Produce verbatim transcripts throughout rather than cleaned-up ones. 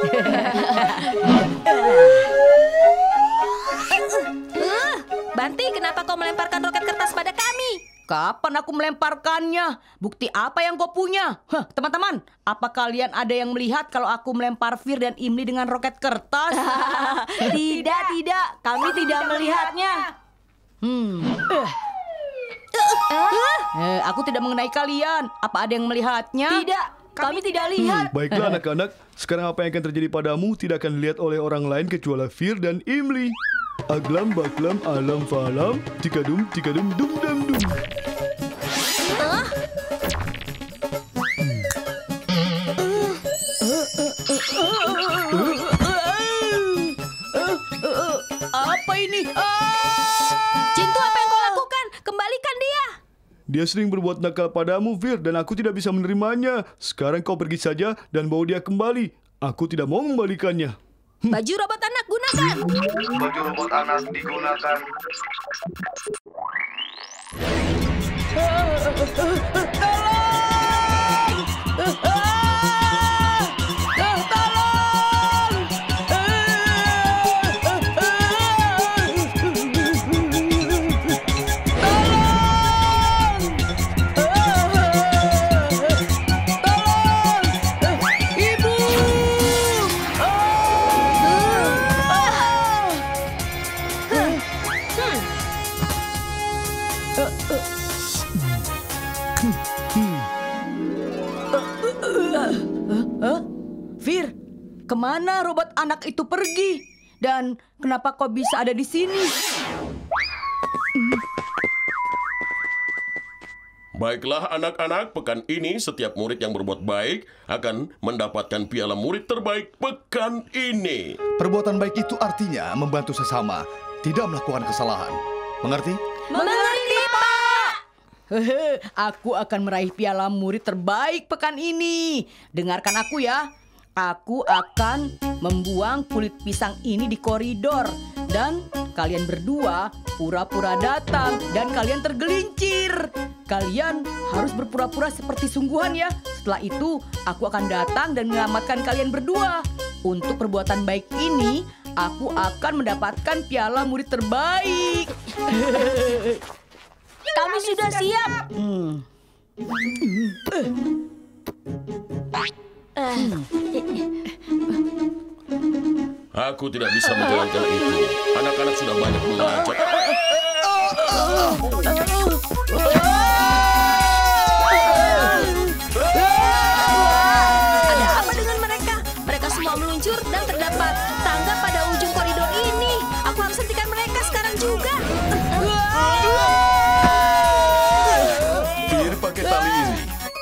Banti, kenapa kau melemparkan roket kertas pada kami? Kapan aku melemparkannya? Bukti apa yang kau punya? Hah, teman-teman, apa kalian ada yang melihat kalau aku melempar Fir dan Imli dengan roket kertas? Tidak, tidak. Kami tidak melihatnya. Hmm. Eh. Eh, aku tidak mengenai kalian. Apa ada yang melihatnya? Tidak, kami tidak lihat. Hmm, baiklah anak-anak, sekarang apa yang akan terjadi padamu tidak akan dilihat oleh orang lain kecuali Fir dan Imli. Aglam baklam alam falam, tikadum tikadum dum dum dum. Apa ini? Cintu, apa yang kau lakukan? Kembalikan dia. Dia sering berbuat nakal padamu, Fir, dan aku tidak bisa menerimanya. Sekarang kau pergi saja dan bawa dia kembali. Aku tidak mau membalikannya. Baju robot anak gunakan. Baju robot anak digunakan. Fir, kemana robot anak itu pergi? Dan kenapa kau bisa ada di sini? Baiklah anak-anak, pekan ini setiap murid yang berbuat baik akan mendapatkan piala murid terbaik pekan ini. Perbuatan baik itu artinya membantu sesama, tidak melakukan kesalahan. Mengerti? Mengerti, Pak. Hehe, aku akan meraih piala murid terbaik pekan ini. Dengarkan aku ya. Aku akan membuang kulit pisang ini di koridor. Dan kalian berdua pura-pura datang dan kalian tergelincir. Kalian harus berpura-pura seperti sungguhan ya. Setelah itu aku akan datang dan menyelamatkan kalian berdua. Untuk perbuatan baik ini, aku akan mendapatkan piala murid terbaik. Kami sudah siap. Hmm. Aku tidak bisa menjalankan itu. Anak-anak sudah banyak belajar. Ada apa dengan mereka? Mereka semua meluncur dan terdapat tangga pada ujung koridor ini. Aku harus hentikan mereka sekarang juga. Fir, pakai tali ini.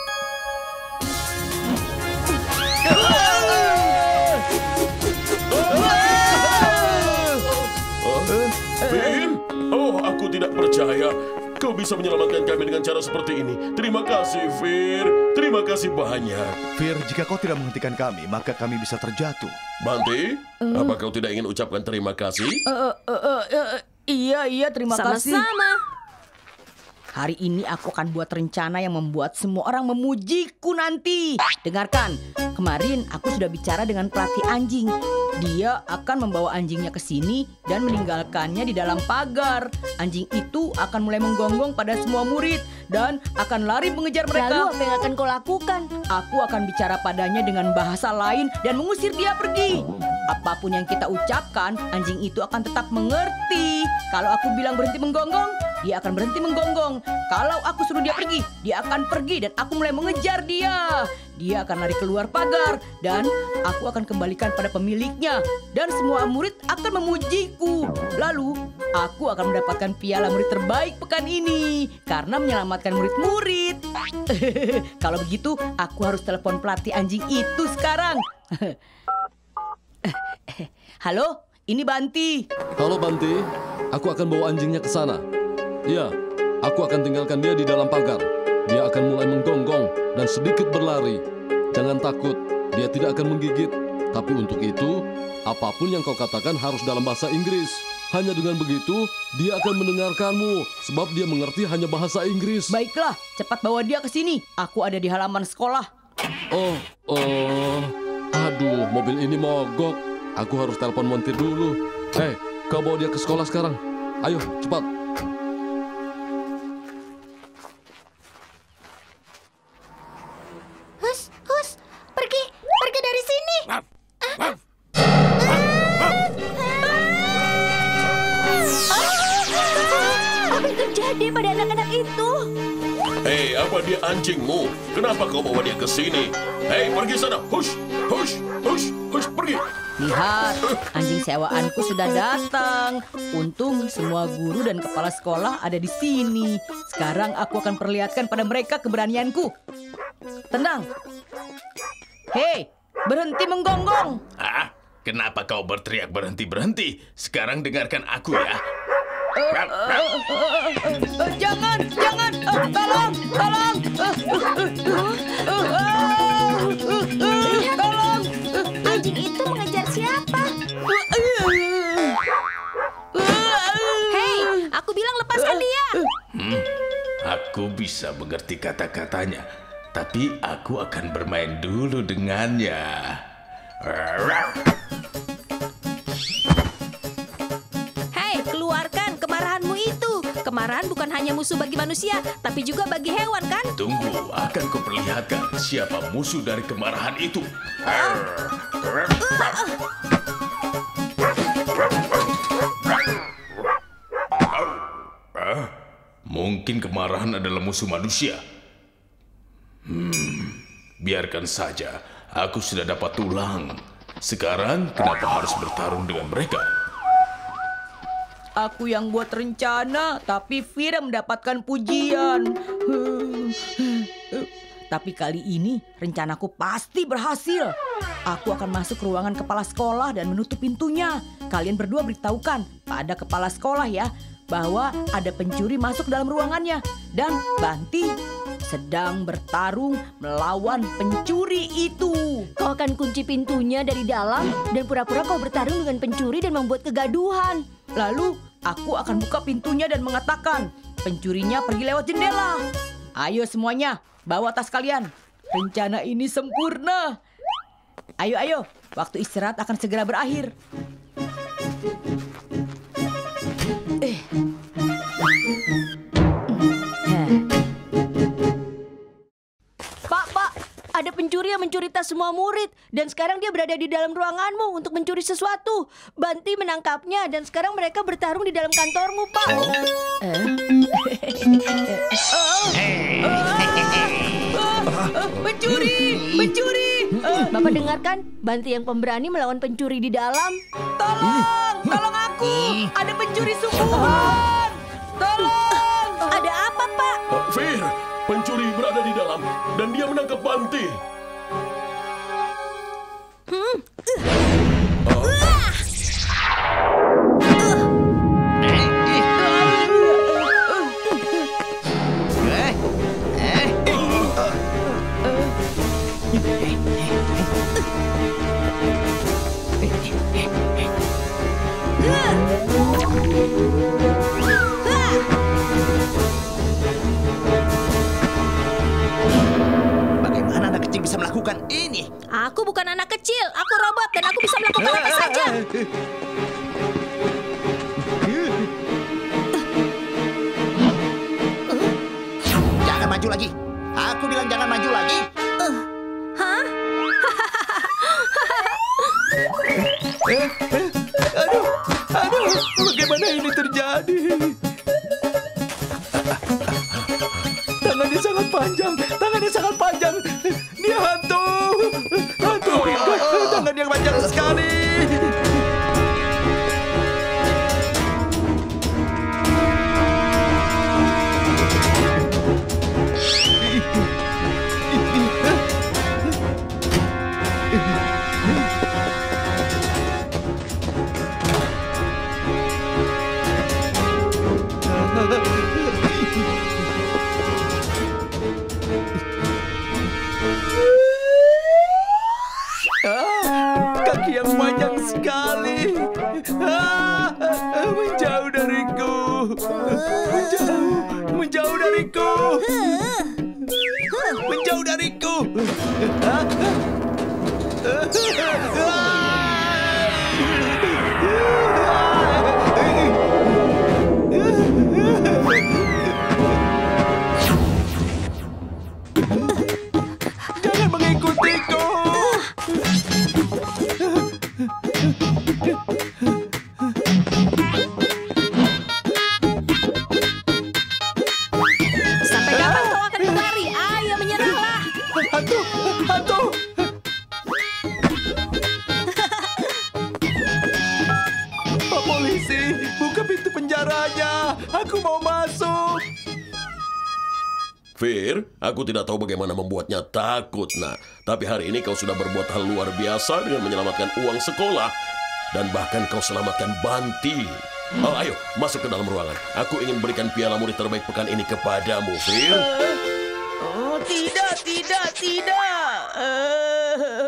Fir, oh aku tidak percaya. Kau bisa menyelamatkan kami dengan cara seperti ini. Terima kasih, Fir. Terima kasih banyak. Fir, jika kau tidak menghentikan kami, maka kami bisa terjatuh. Banti, apa kau tidak ingin ucapkan terima kasih? Uh, uh, uh, uh, iya, iya, terima kasih. Sama-sama. Hari ini aku akan buat rencana yang membuat semua orang memujiku nanti. Dengarkan, kemarin aku sudah bicara dengan pelatih anjing. Dia akan membawa anjingnya ke sini dan meninggalkannya di dalam pagar. Anjing itu akan mulai menggonggong pada semua murid dan akan lari mengejar mereka. Lalu apa yang akan kau lakukan? Aku akan bicara padanya dengan bahasa lain dan mengusir dia pergi. Apapun yang kita ucapkan, anjing itu akan tetap mengerti. Kalau aku bilang berhenti menggonggong, dia akan berhenti menggonggong. Kalau aku suruh dia pergi, dia akan pergi dan aku mulai mengejar dia. Dia akan lari keluar pagar dan aku akan kembalikan pada pemiliknya. Dan semua murid akan memujiku. Lalu, aku akan mendapatkan piala murid terbaik pekan ini karena menyelamatkan murid-murid. Kalau begitu, aku harus telepon pelatih anjing itu sekarang. Halo, ini Banti. Halo Banti, aku akan bawa anjingnya ke sana. Ya, aku akan tinggalkan dia di dalam pagar. Dia akan mulai menggonggong dan sedikit berlari. Jangan takut, dia tidak akan menggigit. Tapi untuk itu, apapun yang kau katakan harus dalam bahasa Inggris. Hanya dengan begitu, dia akan mendengarkanmu. Sebab dia mengerti hanya bahasa Inggris. Baiklah, cepat bawa dia ke sini. Aku ada di halaman sekolah. Oh, oh, aduh. Aduh, mobil ini mogok. Aku harus telepon montir dulu. Hei, kau bawa dia ke sekolah sekarang. Ayo, cepat. Hus, hus, pergi, pergi dari sini. Apa yang terjadi pada anak-anak itu? Hei, apa dia anjingmu? Kenapa kau bawa dia ke sini? Hei, pergi sana. Hush, hush, hush, hush, pergi. Lihat, anjing sewaanku sudah datang. Untung semua guru dan kepala sekolah ada di sini. Sekarang aku akan perlihatkan pada mereka keberanianku. Tenang. Hei, berhenti menggonggong. Ah, kenapa kau berteriak berhenti-berhenti? Sekarang dengarkan aku ya. Uh, uh, uh, uh, uh, jangan, jangan, uh, tolong, tolong, uh, uh, uh, uh, uh, tolong. Anjing itu mengejar siapa? Hei, aku bilang lepaskan dia. Hmm, aku bisa mengerti kata-katanya, tapi aku akan bermain dulu dengannya. Hei, keluarkan kemarahanmu itu. Kemarahan bukan hanya musuh bagi manusia, tapi juga bagi hewan, kan? Tunggu, akan kuperlihatkan siapa musuh dari kemarahan itu. Ah, mungkin kemarahan adalah musuh manusia. Hmm, biarkan saja. Aku sudah dapat tulang. Sekarang kenapa harus bertarung dengan mereka? Aku yang buat rencana, tapi Fir mendapatkan pujian. Tapi kali ini rencanaku pasti berhasil. Aku akan masuk ke ruangan kepala sekolah dan menutup pintunya. Kalian berdua beritahukan pada kepala sekolah ya, bahwa ada pencuri masuk dalam ruangannya. Dan Banti sedang bertarung melawan pencuri itu. Kau akan kunci pintunya dari dalam dan pura-pura kau bertarung dengan pencuri dan membuat kegaduhan. Lalu aku akan buka pintunya dan mengatakan, pencurinya pergi lewat jendela. Ayo semuanya, bawa tas kalian. Rencana ini sempurna. Ayo, ayo, waktu istirahat akan segera berakhir. Eh. Pak, Pak, ada pencuri yang mencuri tas semua murid. Dan sekarang dia berada di dalam ruanganmu untuk mencuri sesuatu. Banti menangkapnya dan sekarang mereka bertarung di dalam kantormu, Pak. Pencuri, pencuri. Bapak dengarkan, Banti yang pemberani melawan pencuri di dalam. Tolong, tolong aku. Ada pencuri sungguhan. Tolong. Ada apa, Pak? Uh, Fir, pencuri berada di dalam dan dia menangkap Banti. Hmm. Bagaimana anak kecil bisa melakukan ini? Aku bukan anak kecil, aku robot dan aku bisa melakukan apa saja. Jangan maju lagi. Aku bilang jangan maju lagi. Uh, hah? Aduh, aduh, bagaimana ini terjadi? Tangannya sangat panjang, tangannya sangat panjang. Dia hantu, hantu. Tangan yang panjang sekali. Kaki yang panjang sekali. Ah, menjauh dariku. Menjauh, menjauh dariku. Menjauh dariku. Jangan mengikutiku. Sampai kapan kau akan berlari? Ayo menyerahlah. Hantu, hantu. Pak polisi, buka pintu penjaranya. Aku mau masuk. Fir, aku tidak tahu bagaimana membuatnya takut, nak. Tapi hari ini kau sudah berbuat hal luar biasa dengan menyelamatkan uang sekolah. Dan bahkan kau selamatkan Banti. Oh, ayo, masuk ke dalam ruangan. Aku ingin berikan piala murid terbaik pekan ini kepadamu, Fir. Oh, tidak, tidak, tidak. Eh.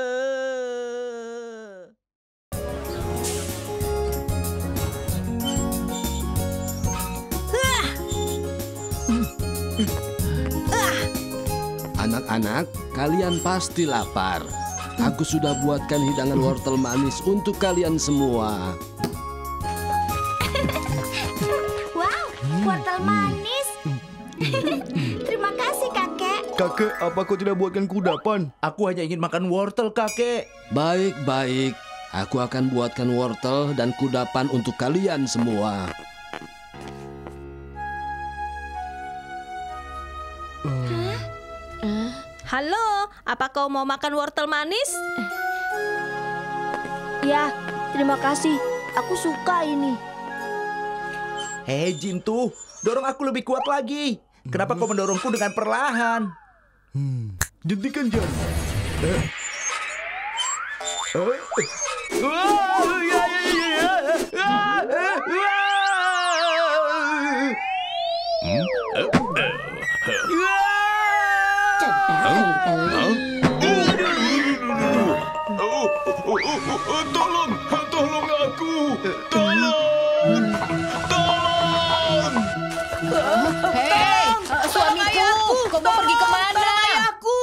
Anak-anak, kalian pasti lapar. Aku sudah buatkan hidangan wortel manis untuk kalian semua. Wow, wortel manis. Terima kasih, kakek. Kakek, apa kau tidak buatkan kudapan? Aku hanya ingin makan wortel, kakek. Baik-baik, aku akan buatkan wortel dan kudapan untuk kalian semua. Halo, apa kau mau makan wortel manis? Ya, terima kasih. Aku suka ini. Hei, Jintu, dorong aku lebih kuat lagi. Kenapa kau mendorongku dengan perlahan? Hmm. Hentikan jam. Eh. Eh. Wah, ya, ya, ya. Ah, eh, wah. Hmm? Eh, eh. Oh, oh, oh, oh, tolong, tolong aku, tolong, tolong. Hei, suamiku, kau mau pergi kemana? Ayahku.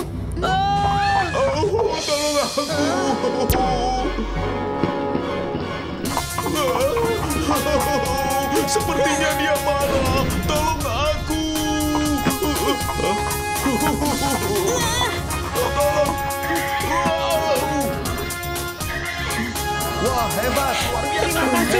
Oh, tolong aku. Sepertinya dia marah. Tolong aku. Tolong. Wah, hebat. Luar biasa.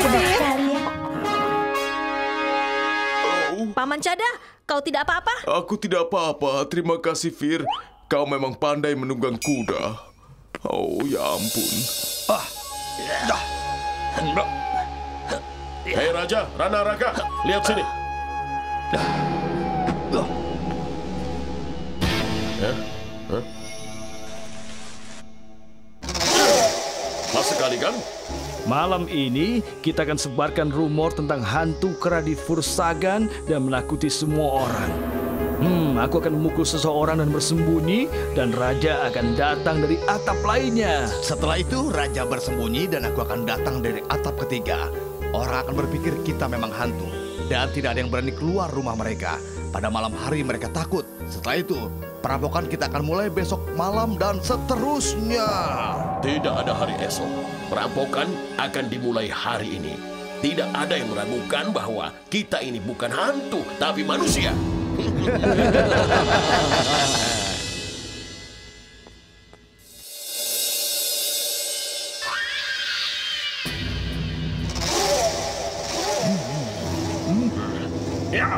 Paman Cada, kau tidak apa-apa? Aku tidak apa-apa. Terima kasih, Fir. Kau memang pandai menunggang kuda. Oh, ya ampun. Ah. Dah. Hei Raja, Rana Raga, lihat sini. Hah? Hah? Pas sekali kan? Malam ini kita akan sebarkan rumor tentang hantu kera di Fursagan dan menakuti semua orang. Hmm, aku akan memukul seseorang dan bersembunyi, dan raja akan datang dari atap lainnya. Setelah itu, raja bersembunyi dan aku akan datang dari atap ketiga. Orang akan berpikir kita memang hantu, dan tidak ada yang berani keluar rumah mereka. Pada malam hari mereka takut. Setelah itu, perampokan kita akan mulai besok malam dan seterusnya. Tidak ada hari esok. Perampokan akan dimulai hari ini. Tidak ada yang meragukan bahwa kita ini bukan hantu, tapi manusia. Ya.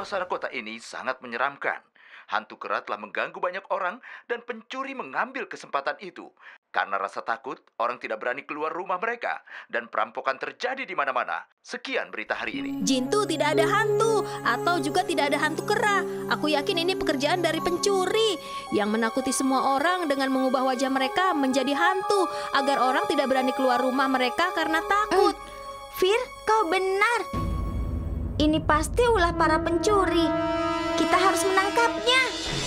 Suasana kota ini sangat menyeramkan. Hantu kera telah mengganggu banyak orang dan pencuri mengambil kesempatan itu. Karena rasa takut, orang tidak berani keluar rumah mereka dan perampokan terjadi di mana-mana. Sekian berita hari ini. Jintu, tidak ada hantu atau juga tidak ada hantu kera. Aku yakin ini pekerjaan dari pencuri yang menakuti semua orang dengan mengubah wajah mereka menjadi hantu agar orang tidak berani keluar rumah mereka karena takut. Uh, Fir, kau benar. Ini pasti ulah para pencuri. Kita harus menangkapnya.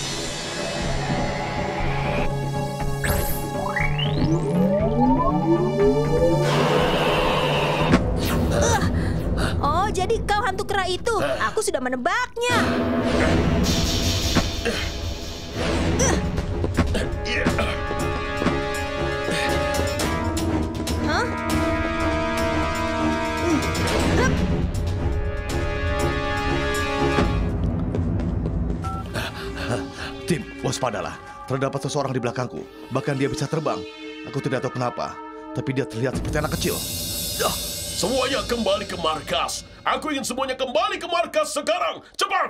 Uh, oh, jadi kau hantu kera itu. Aku sudah menebaknya. Hah? Tim, waspadalah. Terdapat seseorang di belakangku. Bahkan dia bisa terbang. Aku tidak tahu kenapa, tapi dia terlihat seperti anak kecil. Ya, semuanya kembali ke markas. Aku ingin semuanya kembali ke markas sekarang. Cepat!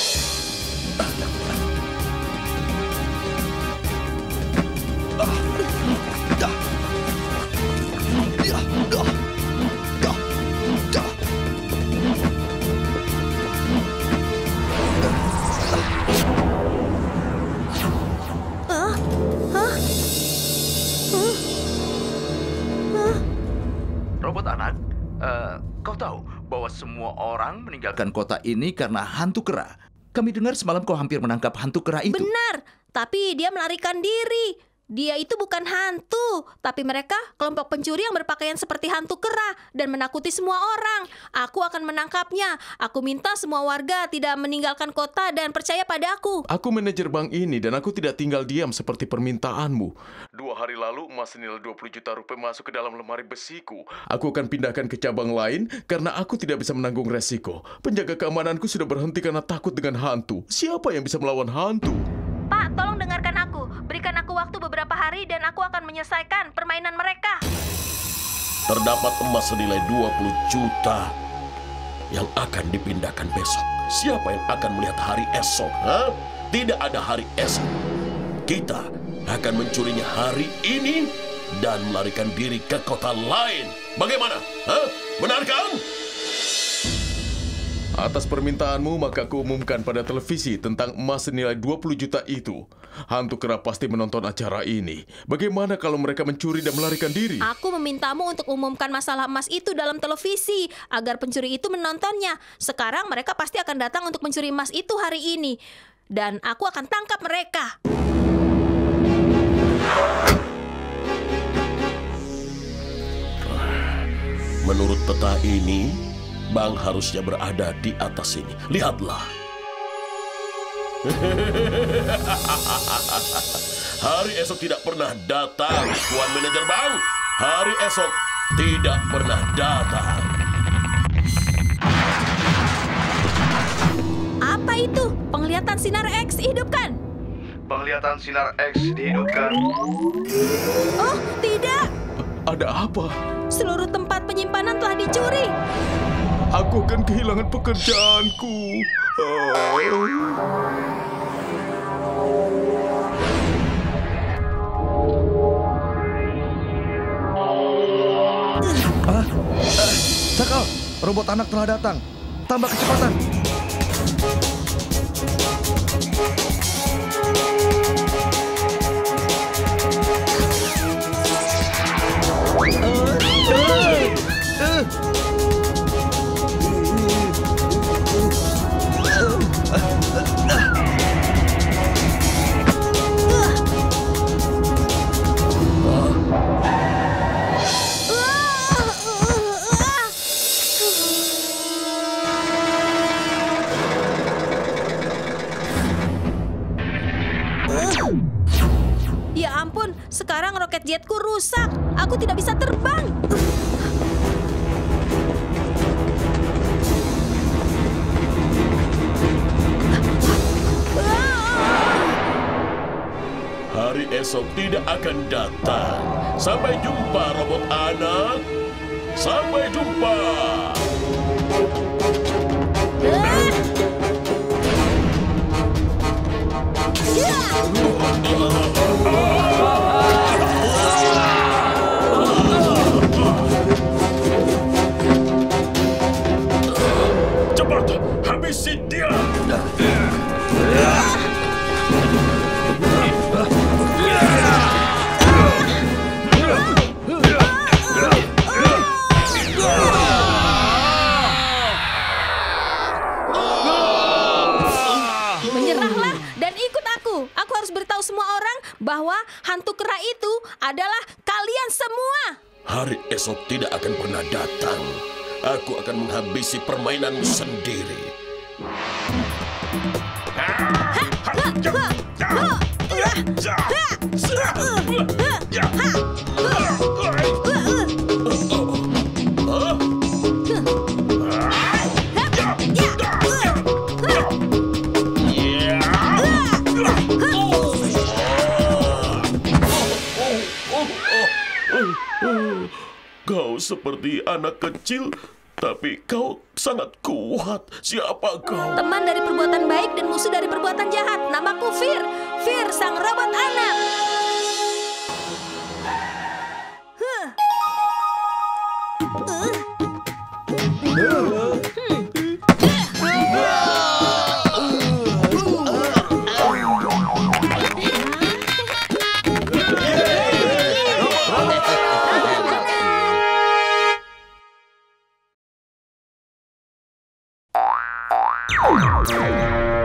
Robot anak, uh, kau tahu bahwa semua orang meninggalkan kota ini karena hantu kera. Kami dengar semalam kau hampir menangkap hantu kera itu. Benar, tapi dia melarikan diri. Dia itu bukan hantu, tapi mereka kelompok pencuri yang berpakaian seperti hantu kera dan menakuti semua orang. Aku akan menangkapnya. Aku minta semua warga tidak meninggalkan kota dan percaya pada aku. Aku manajer bank ini dan aku tidak tinggal diam seperti permintaanmu. Dua hari lalu emas senilai dua puluh juta rupiah masuk ke dalam lemari besiku. Aku akan pindahkan ke cabang lain karena aku tidak bisa menanggung resiko. Penjaga keamananku sudah berhenti karena takut dengan hantu. Siapa yang bisa melawan hantu? Pak, tolong dengarkan aku. Berikan aku waktu beberapa hari dan aku akan menyelesaikan permainan mereka. Terdapat emas senilai dua puluh juta yang akan dipindahkan besok. Siapa yang akan melihat hari esok? Ha? Tidak ada hari esok. Kita akan mencurinya hari ini dan melarikan diri ke kota lain. Bagaimana? Ha? Benar kan? Atas permintaanmu, maka aku umumkan pada televisi tentang emas senilai dua puluh juta itu. Hantu kera pasti menonton acara ini. Bagaimana kalau mereka mencuri dan melarikan diri? Aku memintamu untuk umumkan masalah emas itu dalam televisi agar pencuri itu menontonnya. Sekarang mereka pasti akan datang untuk mencuri emas itu hari ini. Dan aku akan tangkap mereka. Menurut peta ini, bank harusnya berada di atas sini. Lihatlah. Hari esok tidak pernah datang, Tuan Manajer Bank. Hari esok tidak pernah datang. Apa itu? Penglihatan sinar X hidupkan. Penglihatan sinar X dihidupkan. Oh, tidak. Ada apa? Seluruh tempat penyimpanan telah dicuri. Aku akan kehilangan pekerjaanku. Oh. Ah, ah, Cakal, robot anak telah datang. Tambah kecepatan. Ya ampun, sekarang roket jetku rusak. Aku tidak bisa terbang. Hari esok tidak akan datang. Sampai jumpa, robot anak. Sampai jumpa. habisi dia. Menyerahlah dan ikut aku. Aku harus beritahu semua orang bahwa hantu kera itu adalah kalian semua. Hari esok tidak akan pernah datang. Aku akan menghabisi permainanmu sendiri. Kau seperti anak kecil, tapi kau sangat kuat. Siapa kau? Teman dari perbuatan baik dan musuh dari perbuatan jahat. Namaku Fir. Fir, sang robot anak. Huh. Uh. Hmm.